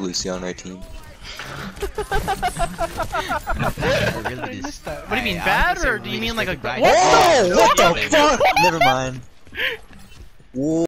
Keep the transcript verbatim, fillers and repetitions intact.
Lucy on our team. I really missed that. just- What do you mean, I- I bad, was gonna or say do you really mean like a just take what? Whoa! What What the fuck? Never mind. Whoa.